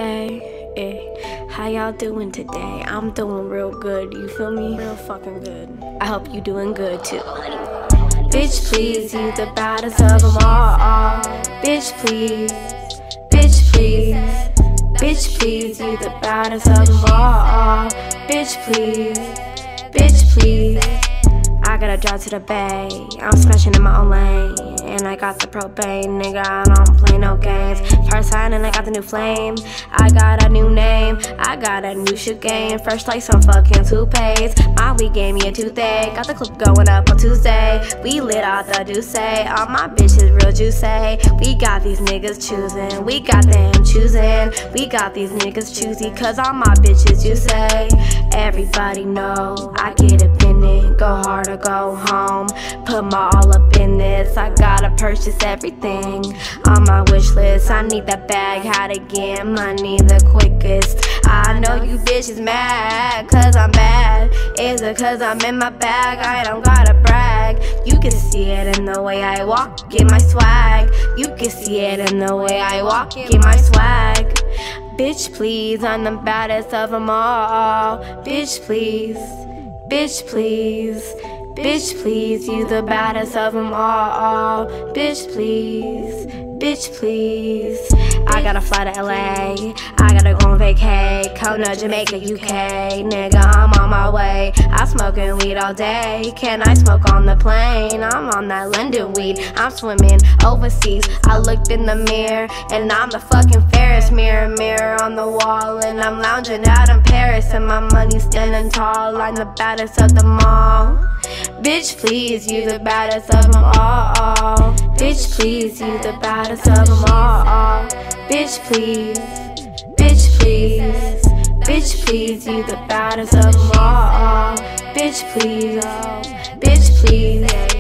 Hey, how y'all doing today? I'm doing real good, you feel me? Real fucking good. I hope you doing good too. Bitch please, you the baddest of them all. Bitch please, bitch please, bitch please, you the baddest of them all. Bitch please, bitch please. I gotta drive to the bay, I'm smashing in my own lane. And I got the propane, nigga, I don't play no games. First hand and I got the new flame. I got a new name, I got a new shoe game. First like some fucking toupees. My weed gave me a toothache. Got the clip going up on Tuesday. We lit out the Douce. All my bitches real juicy. We got these niggas choosing, we got them choosing. We got these niggas choosy, cause all my bitches juicy. Everybody know I get up in it. Go hard or go home. Put my all up in this. I gotta purchase everything on my wish list. I need that bag, how to get money the quickest. I know you bitches mad, cause I'm bad. Is it cause I'm in my bag? I don't gotta brag. You can see it in the way I walk, get my swag. You can see it in the way I walk, get my swag. Bitch please, I'm the baddest of them all. Bitch please, bitch please, bitch please, you the baddest of them all. Bitch please, bitch please. I gotta fly to LA, I gotta go on vacay. Kona, Jamaica, UK, nigga, I'm on my way. I'm smoking weed all day, can I smoke on the plane? I'm on that London weed, I'm swimming overseas. I looked in the mirror, and I'm the fucking Ferris. Mirror on the wall, and I'm lounging out in Paris. And my money's standing tall, I'm the baddest of them all. Bitch please, you the baddest of them all. Bitch please, you the baddest of them all. Bitch please, bitch please, bitch please, you the baddest of them all. Bitch please, bitch please.